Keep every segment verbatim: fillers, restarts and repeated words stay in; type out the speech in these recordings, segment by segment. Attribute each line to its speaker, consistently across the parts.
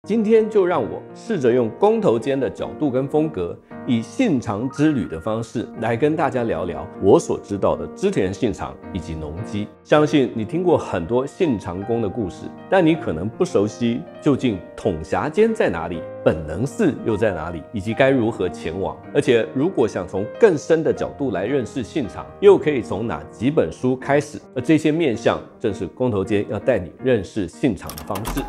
Speaker 1: 今天就让我试着用公头间的角度跟风格，以信长之旅的方式来跟大家聊聊我所知道的织田信长以及农机。相信你听过很多信长公的故事，但你可能不熟悉究竟统辖间在哪里，本能寺又在哪里，以及该如何前往。而且如果想从更深的角度来认识信长，又可以从哪几本书开始？而这些面向正是公头间要带你认识信长的方式。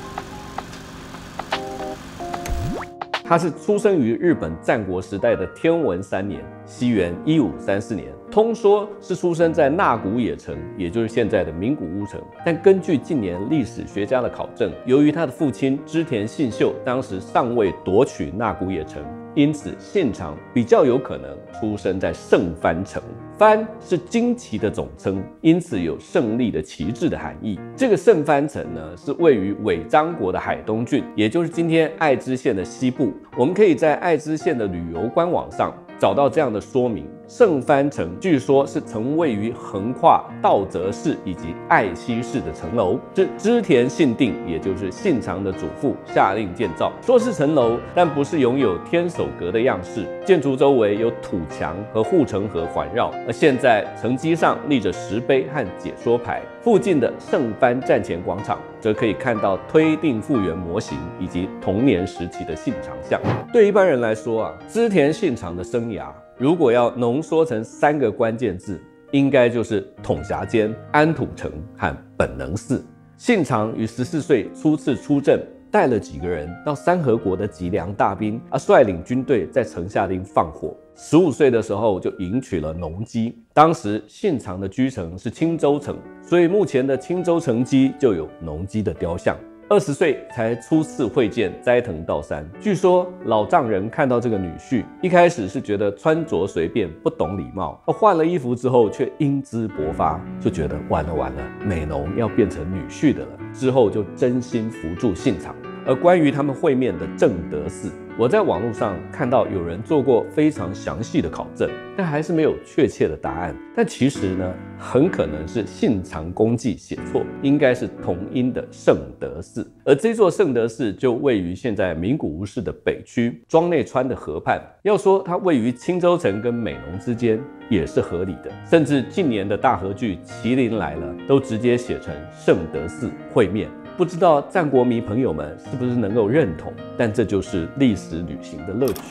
Speaker 1: 他是出生于日本战国时代的天文三年，西元一五三四年。通说是出生在那古野城，也就是现在的名古屋城。但根据近年历史学家的考证，由于他的父亲织田信秀当时尚未夺取那古野城，因此信长比较有可能出生在胜藩城。藩是旌旗的总称，因此有胜利的旗帜的含义。这个胜藩城呢，是位于尾张国的海东郡，也就是今天爱知县的西部。我们可以在爱知县的旅游官网上找到这样的说明：胜藩城据说是曾位于横跨道泽市以及爱西市的城楼，是织田信定，也就是信长的祖父下令建造。说是城楼，但不是拥有天守阁的样式。建筑周围有土墙和护城河环绕，而现在城基上立着石碑和解说牌。附近的胜藩战前广场则可以看到推定复原模型以及童年时期的信长像。对一般人来说啊，织田信长的生涯如果要浓缩成三个关键字，应该就是统辖间、安土城和本能寺。信长于十四岁初次出阵，带了几个人到三河国的吉良大兵，啊，率领军队在城下町放火。十五岁的时候就迎娶了农机。当时信长的居城是青州城，所以目前的青州城基就有农机的雕像。二十岁才初次会见斋藤道三。据说老丈人看到这个女婿，一开始是觉得穿着随便，不懂礼貌，换了衣服之后却英姿勃发，就觉得完了完了，美浓要变成女婿的了。之后就真心扶助信长。而关于他们会面的正德寺，我在网络上看到有人做过非常详细的考证，但还是没有确切的答案。但其实呢，很可能是信长公记写错，应该是同音的圣德寺。而这座圣德寺就位于现在名古屋市的北区庄内川的河畔。要说它位于青州城跟美浓之间，也是合理的。甚至近年的大河剧《麒麟来了》都直接写成圣德寺会面。不知道战国迷朋友们是不是能够认同？但这就是历史旅行的乐趣。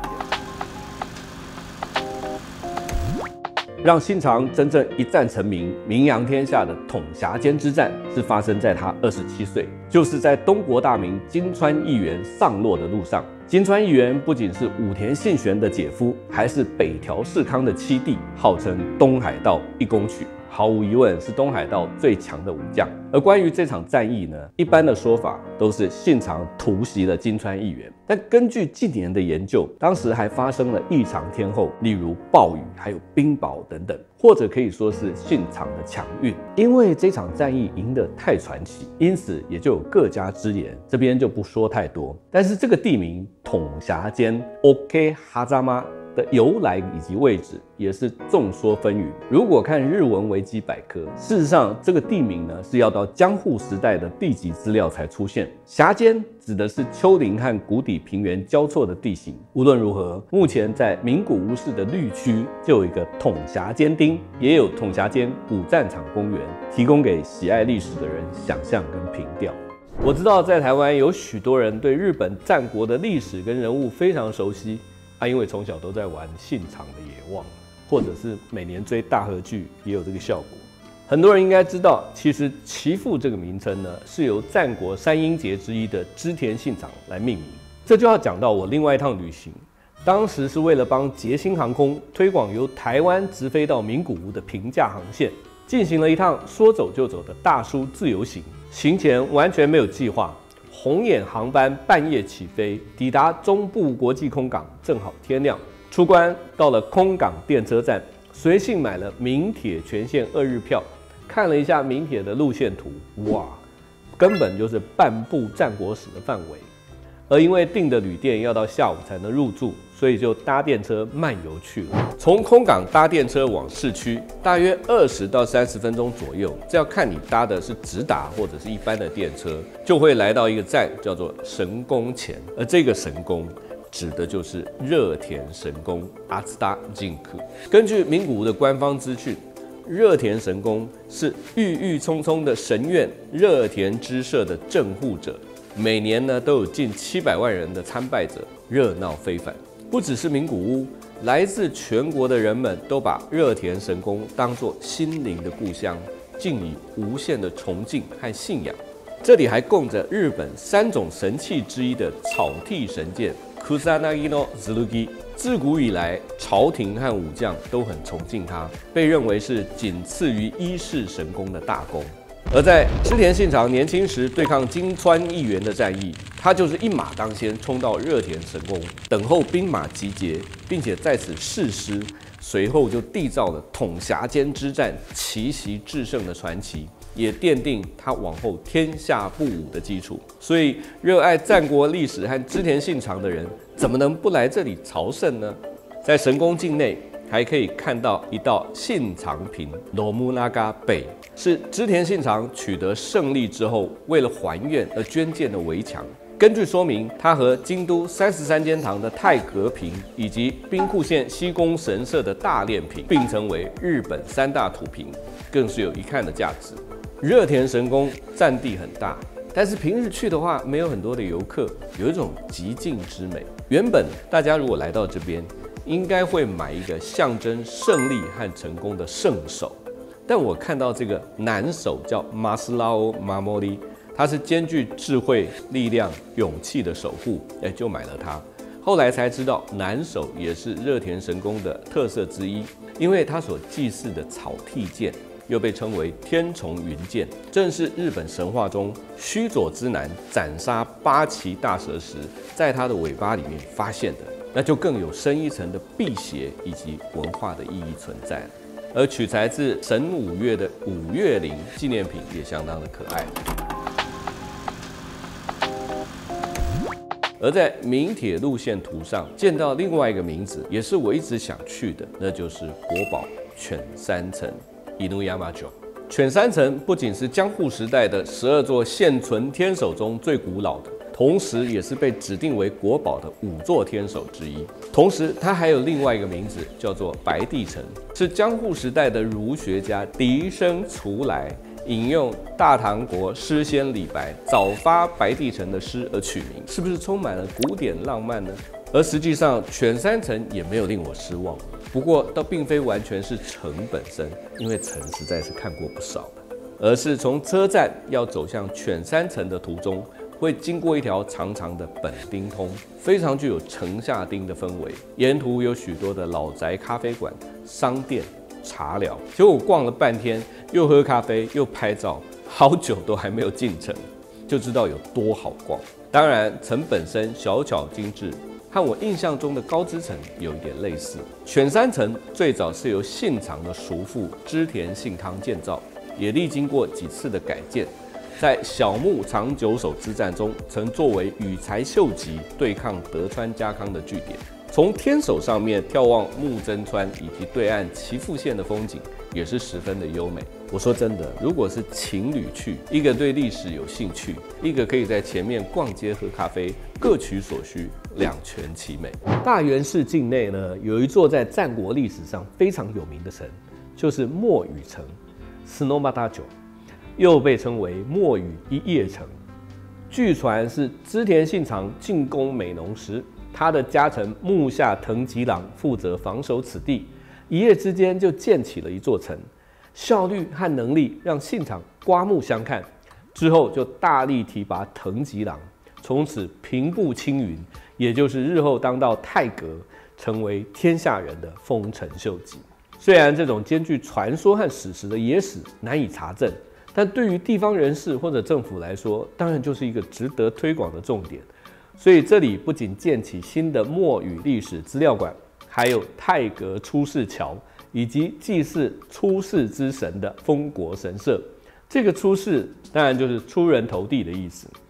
Speaker 1: 让信长真正一战成名、名扬天下的统辖间之战，是发生在他二十七岁，就是在东国大名金川义元上洛的路上。金川义元不仅是武田信玄的姐夫，还是北条氏康的七弟，号称东海道一弓取。毫无疑问是东海道最强的武将。而关于这场战役呢，一般的说法都是信长突袭了金川义元，但根据近年的研究，当时还发生了异常天候，例如暴雨还有冰雹等等，或者可以说是信长的强运。因为这场战役赢得太传奇，因此也就有各家之言，这边就不说太多。但是这个地名统辖间 OK 哈扎玛的由来以及位置也是众说纷纭。如果看日文维基百科，事实上这个地名呢是要到江户时代的地籍资料才出现。辖间指的是丘陵和谷底平原交错的地形。无论如何，目前在名古屋市的绿区就有一个统辖间町，也有统辖间古战场公园，提供给喜爱历史的人想象跟凭吊。我知道在台湾有许多人对日本战国的历史跟人物非常熟悉。啊，因为从小都在玩信长的野望，或者是每年追大河剧也有这个效果。很多人应该知道，其实岐阜这个名称呢，是由战国三英杰之一的织田信长来命名。这就要讲到我另外一趟旅行，当时是为了帮捷星航空推广由台湾直飞到名古屋的平价航线，进行了一趟说走就走的大叔自由行。行前完全没有计划。红眼航班半夜起飞，抵达中部国际空港，正好天亮。出关到了空港电车站，随性买了名铁全线二日票，看了一下名铁的路线图，哇，根本就是半部战国史的范围。 而因为订的旅店要到下午才能入住，所以就搭电车漫游去了。从空港搭电车往市区，大约二十到三十分钟左右，这要看你搭的是直达或者是一般的电车，就会来到一个站叫做神宫前，而这个神宫指的就是热田神宫阿兹达金库。根据名古屋的官方资讯，热田神宫是郁郁葱葱的神院热田之社的镇护者。每年呢都有近七百万人的参拜者，热闹非凡。不只是名古屋，来自全国的人们都把热田神宫当作心灵的故乡，竟以无限的崇敬和信仰。这里还供着日本三种神器之一的草剃神剑 Kusanagi no Tsurugi。自古以来，朝廷和武将都很崇敬它，被认为是仅次于伊势神宫的大功。而在织田信长年轻时对抗金川义元的战役，他就是一马当先冲到热田神宫，等候兵马集结，并且在此誓师，随后就缔造了统辖间之战奇袭制胜的传奇，也奠定他往后天下不武的基础。所以，热爱战国历史和织田信长的人，怎么能不来这里朝圣呢？在神宫境内，还可以看到一道信长坪 （Nobunaga Bay），是织田信长取得胜利之后，为了还愿而捐建的围墙。根据说明，它和京都三十三间堂的太阁坪，以及兵库县西宫神社的大炼坪并称为日本三大土坪，更是有一看的价值。热田神宫占地很大，但是平日去的话，没有很多的游客，有一种极静之美。原本大家如果来到这边，应该会买一个象征胜利和成功的圣手，但我看到这个男手叫马斯拉欧马莫利，他是兼具智慧、力量、勇气的守护，哎，就买了它。后来才知道，男手也是热田神宫的特色之一，因为他所祭祀的草剃剑又被称为天丛云剑，正是日本神话中须佐之男斩杀八岐大蛇时，在他的尾巴里面发现的。那就更有深一层的辟邪以及文化的意义存在了。而取材自神五岳的五岳铃纪念品也相当的可爱。而在明铁路线图上见到另外一个名字，也是我一直想去的，那就是国宝犬山城 Inuyamajo。犬山城不仅是江户时代的十二座现存天守中最古老的，同时也是被指定为国宝的五座天守之一。同时，它还有另外一个名字，叫做白帝城，是江户时代的儒学家笛生徂来引用大唐国诗仙李白早发白帝城的诗而取名，是不是充满了古典浪漫呢？而实际上，犬山城也没有令我失望。不过，倒并非完全是城本身，因为城实在是看过不少了，而是从车站要走向犬山城的途中，会经过一条长长的本町通，非常具有城下町的氛围。沿途有许多的老宅咖啡馆、商店、茶寮。结果我逛了半天，又喝咖啡又拍照，好久都还没有进城，就知道有多好逛。当然，城本身小巧精致，和我印象中的高知城有一点类似。犬山城最早是由信长的叔父织田信康建造，也历经过几次的改建。在小牧长久手之战中，曾作为羽柴秀吉对抗德川家康的据点。从天守上面眺望木曾川以及对岸岐阜县的风景，也是十分的优美。我说真的，如果是情侣去，一个对历史有兴趣，一个可以在前面逛街喝咖啡，各取所需，两全其美。大原市境内呢，有一座在战国历史上非常有名的城，就是墨雨城 （Snomatajo）。又被称为墨雨一夜城。据传是织田信长进攻美浓时，他的家臣木下藤吉郎负责防守此地，一夜之间就建起了一座城，效率和能力让信长刮目相看。之后就大力提拔藤吉郎，从此平步青云，也就是日后当到太阁，成为天下人的丰臣秀吉。虽然这种兼具传说和史实的野史难以查证，但对于地方人士或者政府来说，当然就是一个值得推广的重点。所以这里不仅建起新的墨雨历史资料馆，还有太阁出世桥，以及祭祀出世之神的丰国神社。这个出世当然就是出人头地的意思。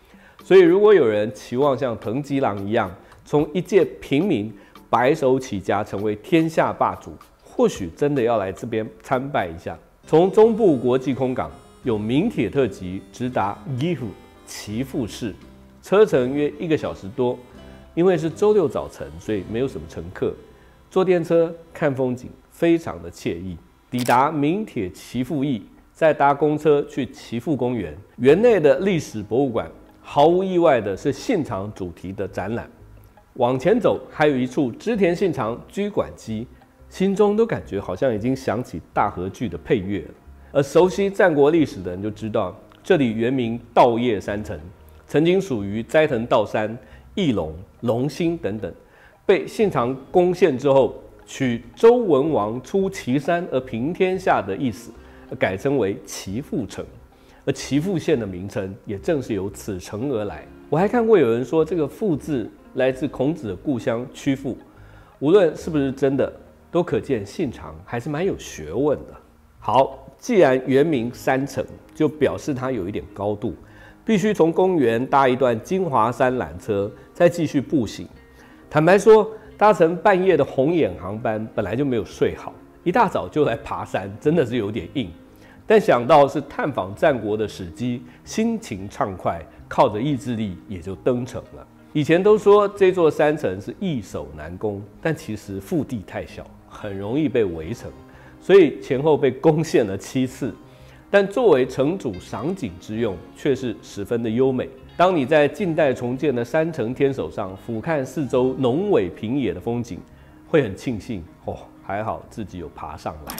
Speaker 1: 所以，如果有人期望像藤吉郎一样，从一介平民白手起家成为天下霸主，或许真的要来这边参拜一下。从中部国际空港有名铁特急直达岐阜岐阜市，车程约一个小时多。因为是周六早晨，所以没有什么乘客。坐电车看风景，非常的惬意。抵达名铁岐阜驿，再搭公车去岐阜公园。园内的历史博物馆，毫无意外的是信长主题的展览。往前走，还有一处织田信长居馆机，心中都感觉好像已经想起大河剧的配乐了。而熟悉战国历史的人就知道，这里原名稻叶山城，曾经属于斋藤道三、义隆、隆兴等等，被信长攻陷之后，取周文王出祁山而平天下的意思，改称为岐阜城。而岐阜县的名称也正是由此城而来。我还看过有人说，这个阜字来自孔子的故乡曲阜。无论是不是真的，都可见信长还是蛮有学问的。好，既然原名山城，就表示它有一点高度。必须从公园搭一段金华山缆车，再继续步行。坦白说，搭乘半夜的红眼航班本来就没有睡好，一大早就来爬山，真的是有点硬。但想到是探访战国的史记，心情畅快，靠着意志力也就登城了。以前都说这座山城是易守难攻，但其实腹地太小，很容易被围城，所以前后被攻陷了七次。但作为城主赏景之用，却是十分的优美。当你在近代重建的山城天守上俯瞰四周浓尾平野的风景，会很庆幸哦，还好自己有爬上来。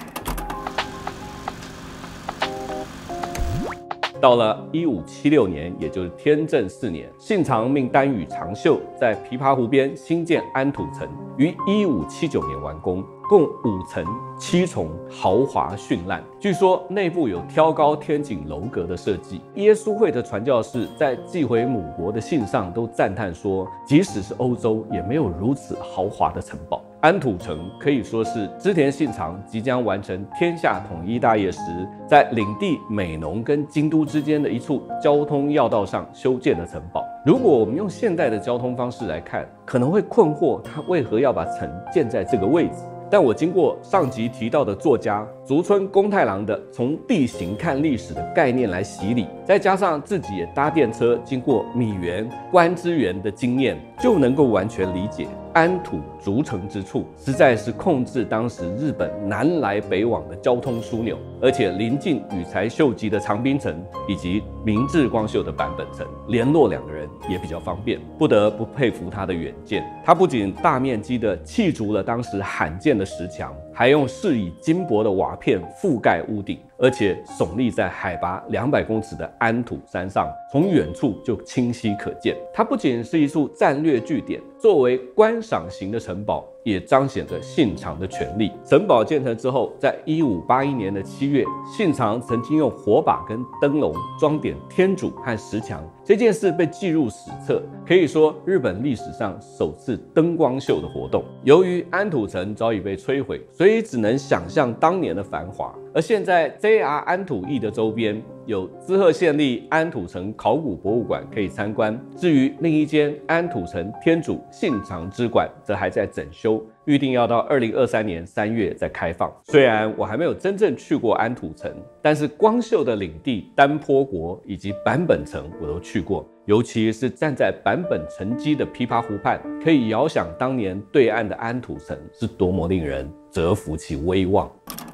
Speaker 1: 到了一五七六年，也就是天正四年，信长命丹羽长秀在琵琶湖边兴建安土城，于一五七九年完工。共五层七重，豪华绚烂。据说内部有挑高天井楼阁的设计。耶稣会的传教士在寄回母国的信上都赞叹说，即使是欧洲也没有如此豪华的城堡。安土城可以说是织田信长即将完成天下统一大业时，在领地美浓跟京都之间的一处交通要道上修建的城堡。如果我们用现代的交通方式来看，可能会困惑他为何要把城建在这个位置。但我经过上集提到的作家竹村公太郎的从地形看历史的概念来洗礼，再加上自己也搭电车经过米原、关之原的经验，就能够完全理解安土筑城之处，实在是控制当时日本南来北往的交通枢纽，而且临近羽柴秀吉的长滨城以及明治光秀的坂本城，联络两个人也比较方便，不得不佩服他的远见。他不仅大面积的砌筑了当时罕见的石墙，还用饰以金箔的瓦片覆盖屋顶，而且耸立在海拔两百公尺的安土山上，从远处就清晰可见。它不仅是一处战略据点，作为观赏型的城堡，也彰显着信长的权力。城堡建成之后，在一五八一年的七月，信长曾经用火把跟灯笼装点天主和石墙，这件事被记入史册，可以说日本历史上首次灯光秀的活动。由于安土城早已被摧毁，所以只能想象当年的繁华。而现在 J R 安土驿的周边有滋贺县立安土城考古博物馆可以参观，至于另一间安土城天主信长之馆则还在整修，预定要到二零二三年三月再开放。虽然我还没有真正去过安土城，但是光秀的领地丹波国以及坂本城我都去过，尤其是站在坂本城基的琵琶湖畔，可以遥想当年对岸的安土城是多么令人折服其威望。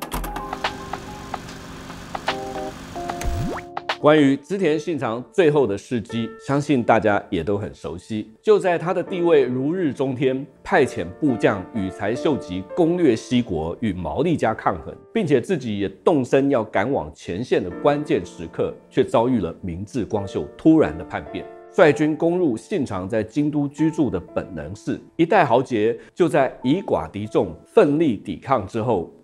Speaker 1: 关于织田信长最后的事迹，相信大家也都很熟悉。就在他的地位如日中天，派遣部将羽柴秀吉攻略西国，与毛利家抗衡，并且自己也动身要赶往前线的关键时刻，却遭遇了明治光秀突然的叛变。率军攻入信长在京都居住的本能寺，一代豪杰就在以寡敌众、奋力抵抗之后，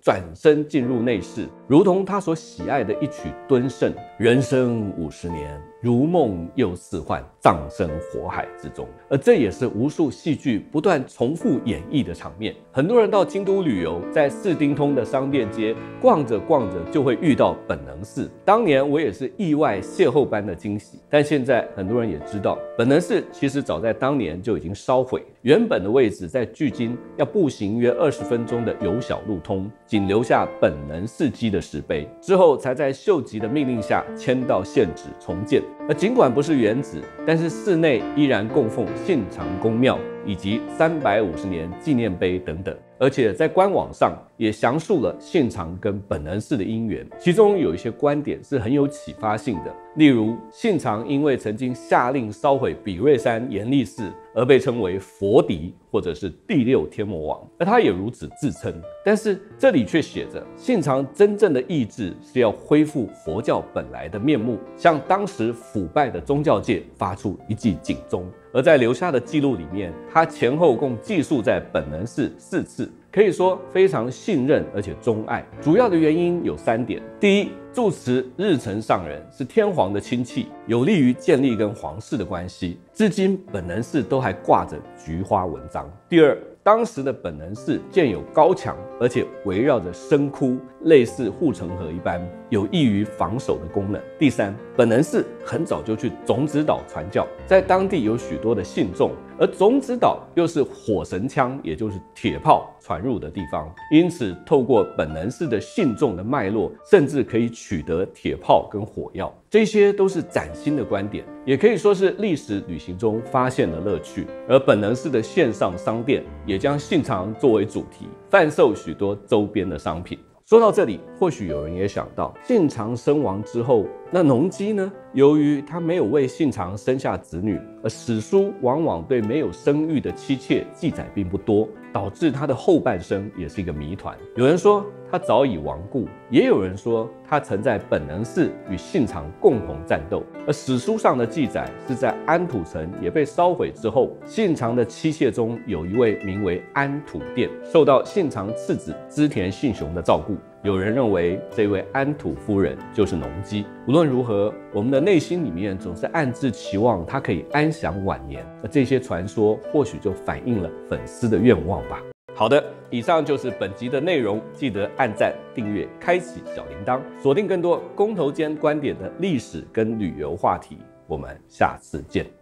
Speaker 1: 转身进入内室，如同他所喜爱的一曲敦盛：人生五十年，如梦又似幻，葬身火海之中。而这也是无数戏剧不断重复演绎的场面。很多人到京都旅游，在四丁通的商店街逛着逛着，就会遇到本能寺。当年我也是意外邂逅般的惊喜，但现在很多人也知道，本能寺其实早在当年就已经烧毁，原本的位置在距今要步行约二十分钟的有小路通，仅留下本能寺基的石碑，之后才在秀吉的命令下迁到现址重建。而尽管不是原址，但是寺内依然供奉信长公庙以及三百五十年纪念碑等等，而且在官网上也详述了信长跟本能寺的因缘，其中有一些观点是很有启发性的。例如，信长因为曾经下令烧毁比瑞山严立寺，而被称为佛敌，或者是第六天魔王，而他也如此自称。但是这里却写着，信长真正的意志是要恢复佛教本来的面目，向当时腐败的宗教界发出一记警钟。而在留下的记录里面，他前后共寄宿在本能寺四次，可以说非常信任而且钟爱。主要的原因有三点：第一，住持日承上人是天皇的亲戚，有利于建立跟皇室的关系，至今本能寺都还挂着菊花文章。第二，当时的本能寺建有高墙，而且围绕着深窟，类似护城河一般，有益于防守的功能。第三，本能寺很早就去种子岛传教，在当地有许多的信众，而种子岛又是火神枪，也就是铁炮传入的地方，因此透过本能寺的信众的脉络，甚至可以取得铁炮跟火药。这些都是崭新的观点，也可以说是历史旅行中发现的乐趣。而本能寺的线上商店也将信长作为主题，贩售许多周边的商品。说到这里，或许有人也想到，信长身亡之后，那农机呢？由于他没有为信长生下子女，而史书往往对没有生育的妻妾记载并不多，导致他的后半生也是一个谜团。有人说他早已亡故，也有人说他曾在本能寺与信长共同战斗。而史书上的记载是在安土城也被烧毁之后，信长的妻妾中有一位名为安土殿，受到信长次子织田信雄的照顾。有人认为这位安土夫人就是农机。无论如何，我们的内心里面总是暗自期望她可以安享晚年，而这些传说或许就反映了粉丝的愿望吧。好的，以上就是本集的内容，记得按赞、订阅、开启小铃铛，锁定更多公投间观点的历史跟旅游话题。我们下次见。